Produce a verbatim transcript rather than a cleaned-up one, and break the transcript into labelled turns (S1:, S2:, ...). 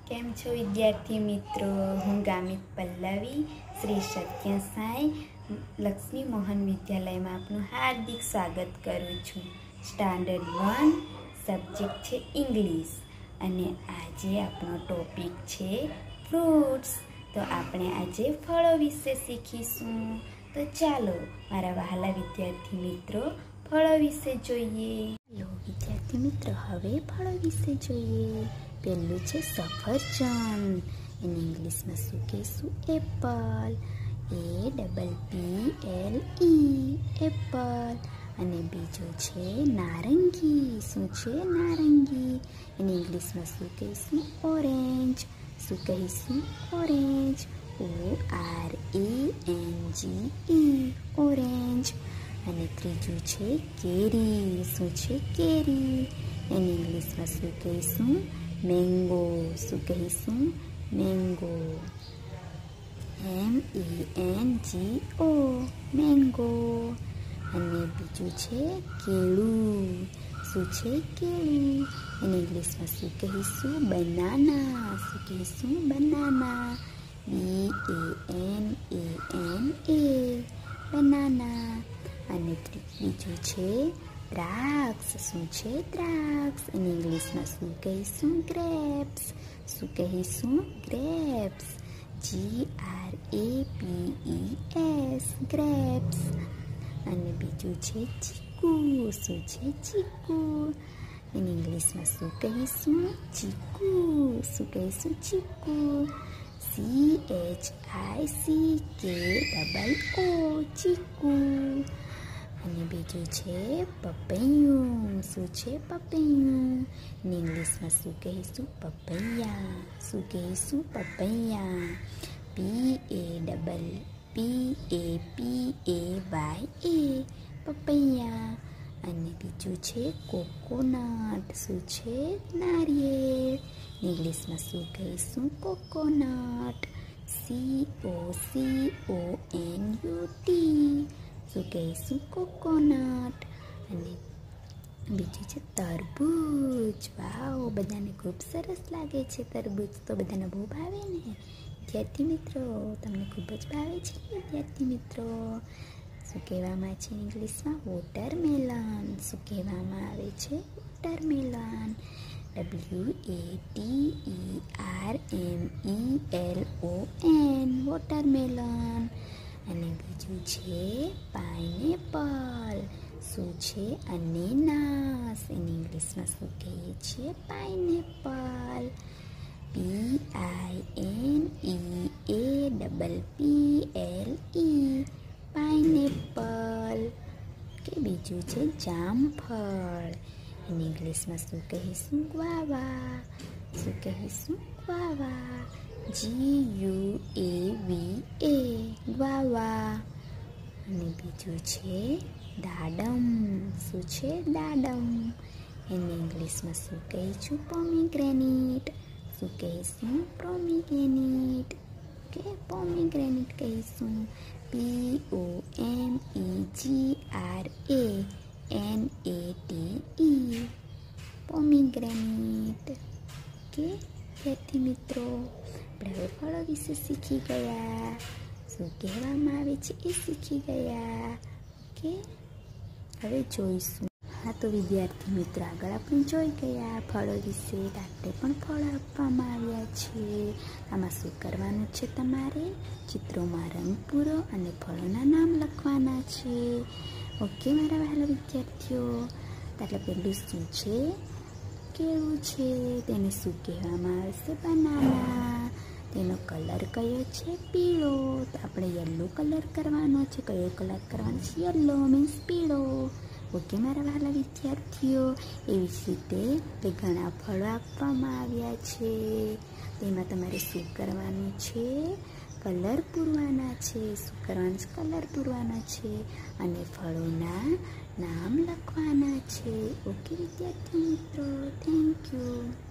S1: કેમ છો વિદ્યાર્થી મિત્રો? હું ગામિત પલ્લવી શ્રી સત્ય સાઈ લક્ષ્મી મોહન વિદ્યાલયમાં આપનું હાર્દિક સ્વાગત કરું છું। સ્ટાન્ડર્ડ વન સબ્જેક્ટ છે ઇંગ્લિશ અને આજે આપણો ટોપિક છે ફ્રૂટ્સ। તો આપણે આજે ફળો વિશે શીખીશું। તો ચાલો મારા વહાલા વિદ્યાર્થી મિત્રો ફળો વિશે જોઈએ। લો વિદ્યાર્થી મિત્રો હવે ફળો વિશે જોઈએ। પહેલું છે સફરજન, એને ઇંગ્લિશમાં શું કહેશું? Apple, A double P L E apple. અને બીજું છે નારંગી, શું છે? નારંગી, એને ઇંગ્લિશમાં શું કહીશું? ઓરેન્જ, શું કહીશું? Orange, O R A N G E orange. અને ત્રીજું છે કેરી, શું છે? કેરી, એને ઇંગ્લિશમાં શું કહીશું? મેંગો, શું કહીશું? Mango, M A N G O mango. અને બીજું છે કેળું, શું છે? કેળું, એને ઇંગ્લિશમાં શું કહીશું? બનાના, શું કહીશું? Banana, B A N A N A banana. અને બીજું છે દ્રાક્ષ, શું છે? દ્રાક્ષ, એને ઇંગ્લિશમાં શું કહીશું? ગ્રેપ્સ, શું કહીશું? Grapes, G R A P E S grapes. અને બીજું છે ચીકુ, શું છે? ચીકુ, એને ઇંગ્લિશમાં શું કહીશું? ચીકુ, શું કહીશું? Chikoo, C H I C K double O chikoo. અને બીજું છે પપૈયું, શું છે? પપૈયું, એને ઇંગ્લિશમાં શું કહીશું? પપૈયા, શું કહીશું? Papaya, P A double P A P A Y A papaya. અને બીજું છે કોકોનટ, શું છે? નારિયેળ, ઇંગ્લિશમાં શું કહીશું? Coconut, C O C O N U T, શું કહીશું? કોકોનટ। અને બીજું છે તરબૂચ, વાવ બધાને ખૂબ સરસ લાગે છે તરબૂચ, તો બધાને બહુ ભાવે ને વિદ્યાર્થી મિત્રો? તમને ખૂબ જ ભાવે છે વિદ્યાર્થી મિત્રો? શું કહેવામાં છે ઇંગ્લિશમાં? વોટરમેલન, શું કહેવામાં આવે છે? Watermelon, W A T E R M E L O N watermelon. અને બીજું છે પાઇનેપલ, શું છે? અનેનાસ, એને ઇંગ્લિશમાં શું કહીએ છીએ? Pineapple, P I N E A double P L E pineapple. કે બીજું છે જામફળ, એને ઇંગ્લિશમાં શું કહીશું? ગ્વાવા, શું કહીશું? Guava, G U A V A guava. અને બીજું છે દાડમ, શું છે? દાડમ, એને ઇંગ્લિશમાં શું કહીશું? પોમીગ્રેનેટ, શું કહીશું? પોમીગ્રેનેટ, કે પોમીગ્રેનેટ કહીશું, P O M E G R A N A T E pomegranate. કે વિદ્યાર્થી મિત્રો આપણે હવે ફળો વિશે શીખી ગયા, શું કહેવામાં આવે છે એ શીખી ગયા। કે હવે જોઈશું। હા તો વિદ્યાર્થી મિત્રો આગળ આપણે જોઈ ગયા ફળો વિશે, આપણે પણ ફળ આપવામાં આવ્યા છે। આમાં શું કરવાનું છે? તમારે ચિત્રોમાં રંગ પૂરો અને ફળોના નામ લખવાના છે। ઓકે મારા વહાલા વિદ્યાર્થીઓ? એટલે પહેલું શું છે? કેળું છે, તેને શું કહેવામાં આવે છે? બનાના, તેનો કલર કયો છે? પીળો, તો આપણે યલો કલર કરવાનો છે। કયો કલર કરવાનો છે? યલો મીન્સ પીળો। ઓકે મારા વહાલા વિદ્યાર્થીઓ? એવી જ રીતે તે ઘણા ફળો આપવામાં આવ્યા છે, તેમાં તમારે શું કરવાનું છે? કલર પૂરવાના છે। શું કરવાનું છે? કલર પૂરવાના છે અને ફળોના નામ લખવાના છે। ઓકે વિદ્યાર્થી મિત્રો? Thank you.